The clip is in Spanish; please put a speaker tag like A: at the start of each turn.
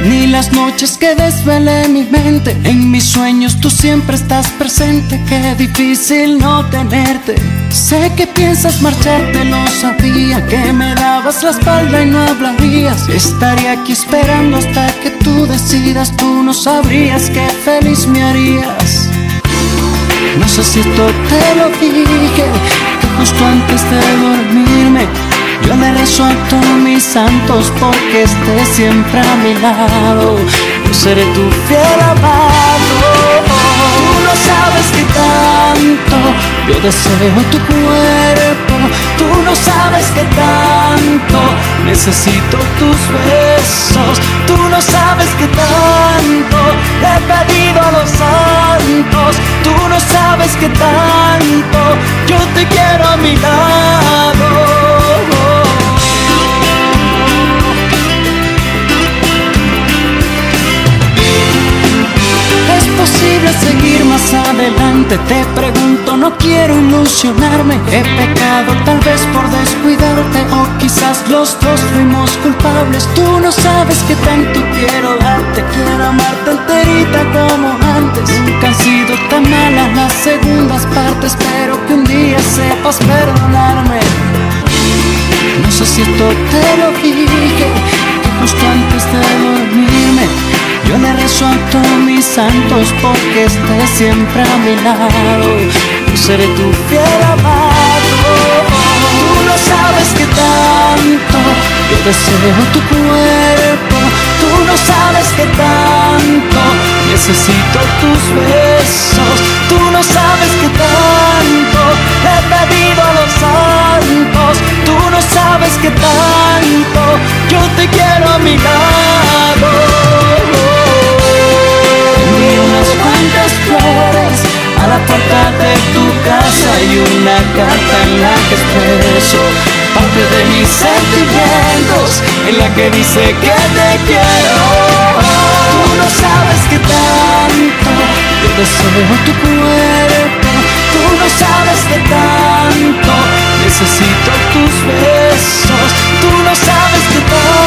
A: ni las noches que desvelé mi mente. En mis sueños tú siempre estás presente, qué difícil no tenerte. Sé que piensas marcharte, lo sabía, que me dabas la espalda y no hablarías. Estaría aquí esperando hasta que tú decidas, tú no sabrías qué feliz me harías. No sé si esto te lo dije, que justo antes de dormirme yo le rezo a todos mis santos porque estés siempre a mi lado. Yo seré tu fiel amado. Tú no sabes qué tanto yo deseo tu cuerpo. Tú no sabes qué tanto necesito tus besos. Tú no sabes qué tanto le he pedido a los santos. Tú no sabes qué tanto yo te quiero a mi lado. ¿Es posible seguir más adelante? Te pregunto, no quiero ilusionarme. He pecado tal vez por descuidarte, o quizás los dos fuimos culpables. Tú no sabes qué tanto quiero darte, quiero amarte enterita como antes. Nunca han sido tan malas las segundas partes, espero que un día sepas perdonarme. No sé si esto te lo dije, que justo antes de dormirme yo le rezo a todos mis santos porque estés siempre a mi lado. Yo seré tu fiel amado. Tú no sabes qué tanto yo deseo tu cuerpo. Tú no sabes qué tanto necesito tus besos. Tú no sabes qué tanto le he pedido a los santos. Tú no sabes qué tanto yo te quiero a mi lado. Unas cuantas flores a la puerta de tu casa y una carta en la que expreso parte de mis sentimientos, en la que dice que te quiero. Tú no sabes qué tanto yo deseo tu cuerpo. Tú no sabes qué tanto necesito tus besos. Tú no sabes qué tanto